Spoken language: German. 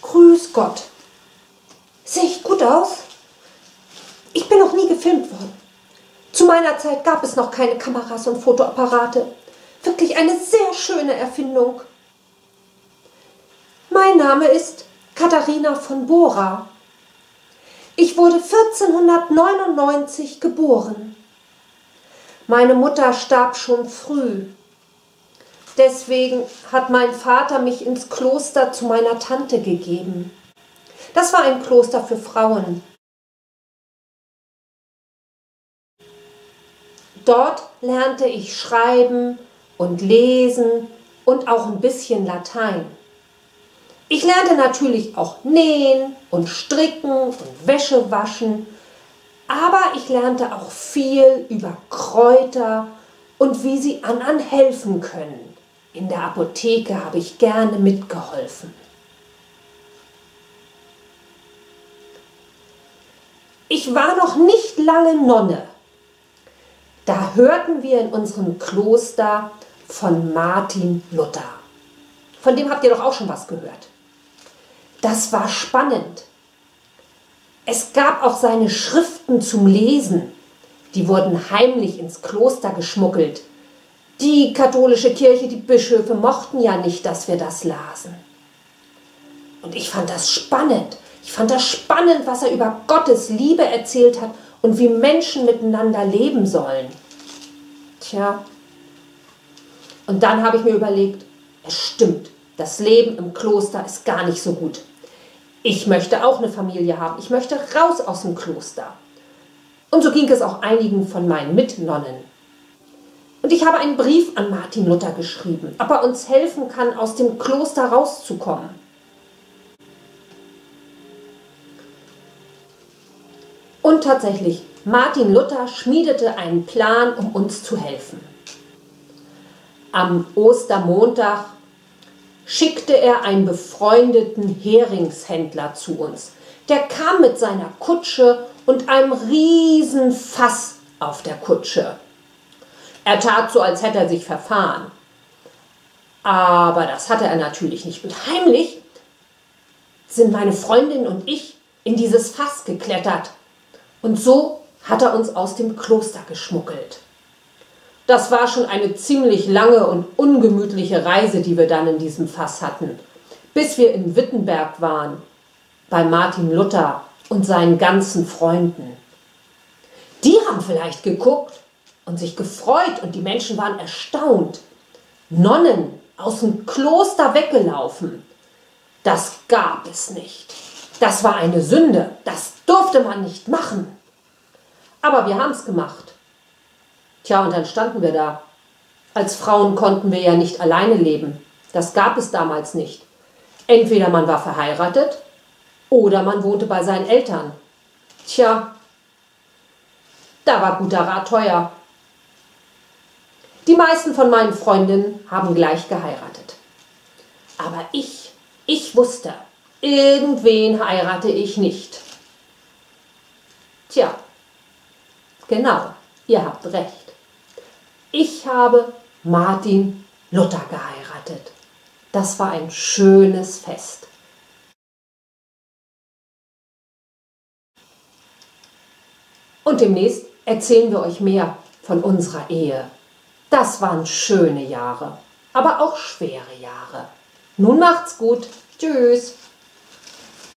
Grüß Gott. Sehe ich gut aus? Ich bin noch nie gefilmt worden. Zu meiner Zeit gab es noch keine Kameras und Fotoapparate. Wirklich eine sehr schöne Erfindung. Mein Name ist Katharina von Bora. Ich wurde 1499 geboren. Meine Mutter starb schon früh. Deswegen hat mein Vater mich ins Kloster zu meiner Tante gegeben. Das war ein Kloster für Frauen. Dort lernte ich schreiben und lesen und auch ein bisschen Latein. Ich lernte natürlich auch nähen und stricken und Wäsche waschen, aber ich lernte auch viel über Kräuter und wie sie anderen helfen können. In der Apotheke habe ich gerne mitgeholfen. Ich war noch nicht lange Nonne. Da hörten wir in unserem Kloster von Martin Luther. Von dem habt ihr doch auch schon was gehört. Das war spannend. Es gab auch seine Schriften zum Lesen. Die wurden heimlich ins Kloster geschmuggelt. Die katholische Kirche, die Bischöfe mochten ja nicht, dass wir das lasen. Und ich fand das spannend. Ich fand das spannend, was er über Gottes Liebe erzählt hat und wie Menschen miteinander leben sollen. Tja. Und dann habe ich mir überlegt, es stimmt, das Leben im Kloster ist gar nicht so gut. Ich möchte auch eine Familie haben. Ich möchte raus aus dem Kloster. Und so ging es auch einigen von meinen Mitnonnen. Und ich habe einen Brief an Martin Luther geschrieben, ob er uns helfen kann, aus dem Kloster rauszukommen. Und tatsächlich, Martin Luther schmiedete einen Plan, um uns zu helfen. Am Ostermontag schickte er einen befreundeten Heringshändler zu uns. Der kam mit seiner Kutsche und einem riesen Fass auf der Kutsche. Er tat so, als hätte er sich verfahren. Aber das hatte er natürlich nicht. Und heimlich sind meine Freundin und ich in dieses Fass geklettert. Und so hat er uns aus dem Kloster geschmuggelt. Das war schon eine ziemlich lange und ungemütliche Reise, die wir dann in diesem Fass hatten, bis wir in Wittenberg waren, bei Martin Luther und seinen ganzen Freunden. Die haben vielleicht geguckt und sich gefreut und die Menschen waren erstaunt. Nonnen aus dem Kloster weggelaufen, das gab es nicht. Das war eine Sünde, das durfte man nicht machen. Aber wir haben es gemacht. Tja, und dann standen wir da. Als Frauen konnten wir ja nicht alleine leben. Das gab es damals nicht. Entweder man war verheiratet oder man wohnte bei seinen Eltern. Tja, da war guter Rat teuer. Die meisten von meinen Freundinnen haben gleich geheiratet. Aber ich wusste, irgendwen heirate ich nicht. Tja, genau, ihr habt recht. Ich habe Martin Luther geheiratet. Das war ein schönes Fest. Und demnächst erzählen wir euch mehr von unserer Ehe. Das waren schöne Jahre, aber auch schwere Jahre. Nun macht's gut. Tschüss.